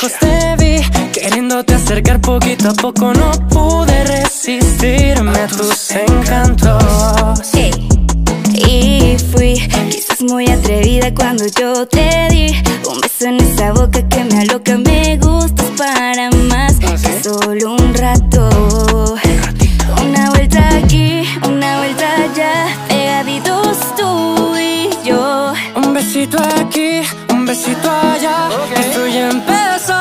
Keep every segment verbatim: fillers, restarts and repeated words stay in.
lejos te vi, queriéndote acercar poquito a poco. No pude resistirme a tus encantos. Hey. Y fui quizás muy atrevida cuando yo te di un beso en esa boca que me aloca. Me gustas para más que solo un rato. Una vuelta aquí, una vuelta allá, pegaditos tú y yo. Un besito aquí, un besito allá, okay. Esto ya empezó.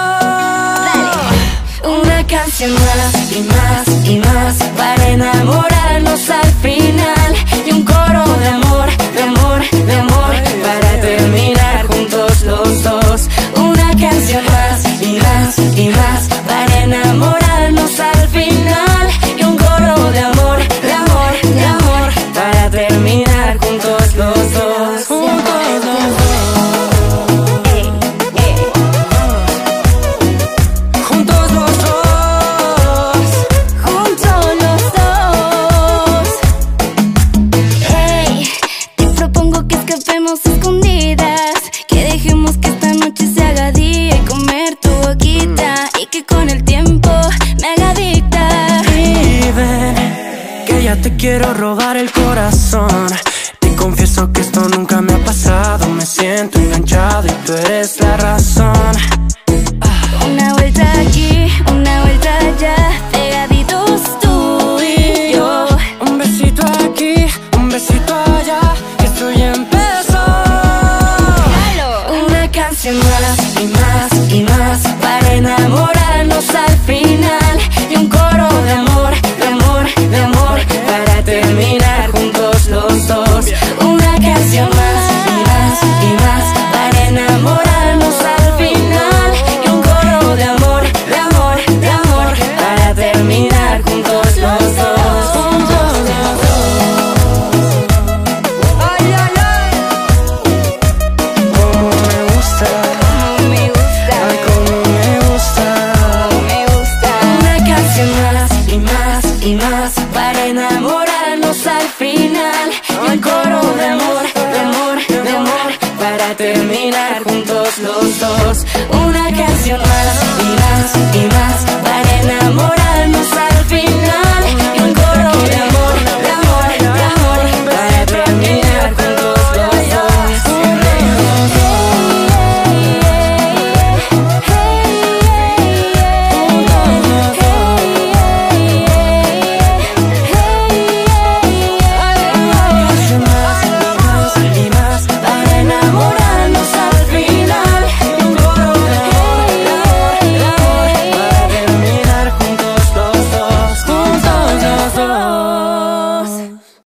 Dale. Una canción más y más y más para enamorarnos al final. Y un coro de amor, de amor, de amor para terminar juntos los dos. Una canción más y más y más para enamorarnos al final. Y un coro de amor, de amor, de amor para terminar juntos los dos. Juntos los dos. Ey, ey. Juntos los dos. Juntos los dos. Hey, te propongo que escapemos escondidas, que dejemos que esta noche se haga día y comer tu boquita, y que con el tiempo me haga adicta. Y ven, que ya te quiero robar el corazón. Te confieso que esto nunca me ha pasado. Me siento enganchado y tú eres la razón. Una vuelta aquí, una vuelta allá, pegaditos tú y yo. Un besito aquí, un besito allá, que esto ya empezó. Una canción más y más y más para enamorarnos al final. Y un coro de amor, de amor, de amor para terminar juntos los dos. Una canción más y más y más para enamorarnos al final. Y un coro de amor, de amor, de amor para terminar juntos los dos. Juntos los dos. Ay, ay, ay. Como me gusta, Como me gusta, ay, como me gusta. me gusta. Una canción más y más y más para enamorarnos al final. Y un coro de amor, de amor, de amor para terminar juntos.